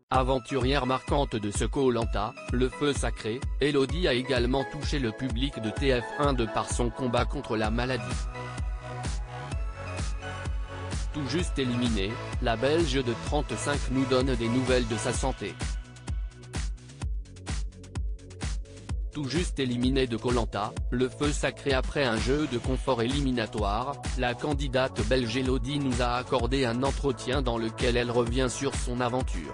Aventurière marquante de ce Koh-Lanta, le feu sacré, Elodie a également touché le public de TF1 de par son combat contre la maladie. Tout juste éliminée, la Belge de 35 nous donne des nouvelles de sa santé. Tout juste éliminée de Koh-Lanta, le feu sacré après un jeu de confort éliminatoire, la candidate belge Elodie nous a accordé un entretien dans lequel elle revient sur son aventure.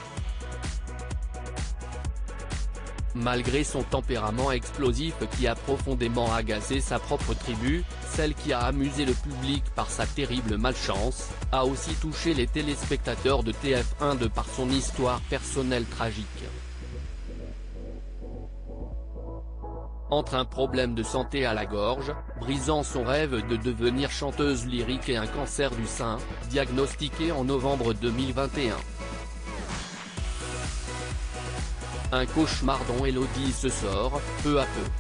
Malgré son tempérament explosif qui a profondément agacé sa propre tribu, celle qui a amusé le public par sa terrible malchance, a aussi touché les téléspectateurs de TF1 de par son histoire personnelle tragique. Entre un problème de santé à la gorge, brisant son rêve de devenir chanteuse lyrique et un cancer du sein, diagnostiqué en novembre 2021. Un cauchemar dont Elodie se sort, peu à peu.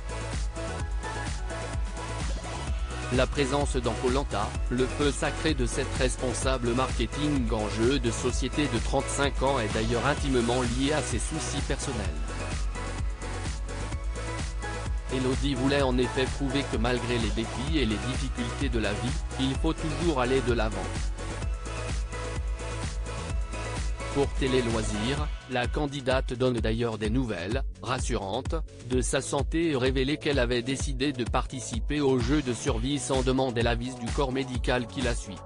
La présence dans Koh-Lanta, le feu sacré de cette responsable marketing en jeu de société de 35 ans est d'ailleurs intimement liée à ses soucis personnels. Elodie voulait en effet prouver que malgré les défis et les difficultés de la vie, il faut toujours aller de l'avant. Pour Télé Loisirs, la candidate donne d'ailleurs des nouvelles, rassurantes, de sa santé et révélait qu'elle avait décidé de participer au jeu de survie sans demander l'avis du corps médical qui la suit.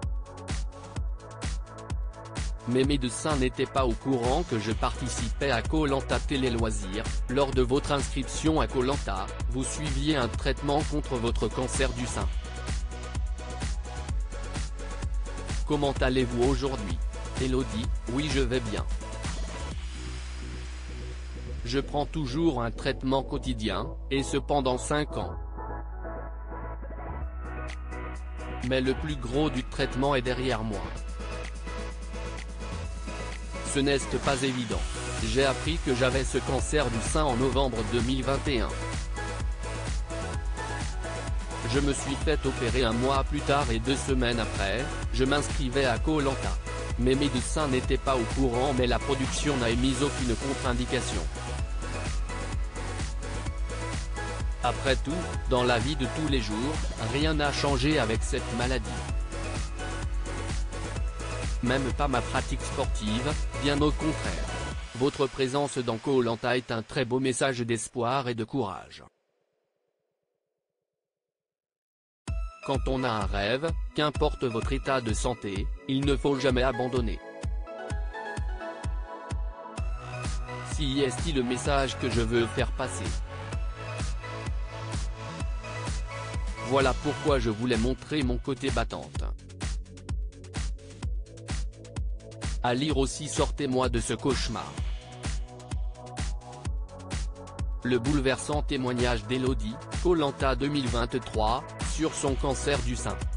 Mes médecins n'étaient pas au courant que je participais à Koh-Lanta Télé Loisirs. Lors de votre inscription à Koh-Lanta, vous suiviez un traitement contre votre cancer du sein. Comment allez-vous aujourd'hui ? Elodie: oui, je vais bien. Je prends toujours un traitement quotidien, et ce pendant 5 ans. Mais le plus gros du traitement est derrière moi. Ce n'est pas évident. J'ai appris que j'avais ce cancer du sein en novembre 2021. Je me suis fait opérer un mois plus tard et 2 semaines après, je m'inscrivais à Koh-Lanta. Mes médecins n'étaient pas au courant mais la production n'a émis aucune contre-indication. Après tout, dans la vie de tous les jours, rien n'a changé avec cette maladie. Même pas ma pratique sportive, bien au contraire. Votre présence dans Koh-Lanta est un très beau message d'espoir et de courage. Quand on a un rêve, qu'importe votre état de santé, il ne faut jamais abandonner. Si est le message que je veux faire passer. Voilà pourquoi je voulais montrer mon côté battante. À lire aussi Sortez-moi de ce cauchemar. Le bouleversant témoignage d'Elodie, Koh-Lanta 2023, sur son cancer du sein.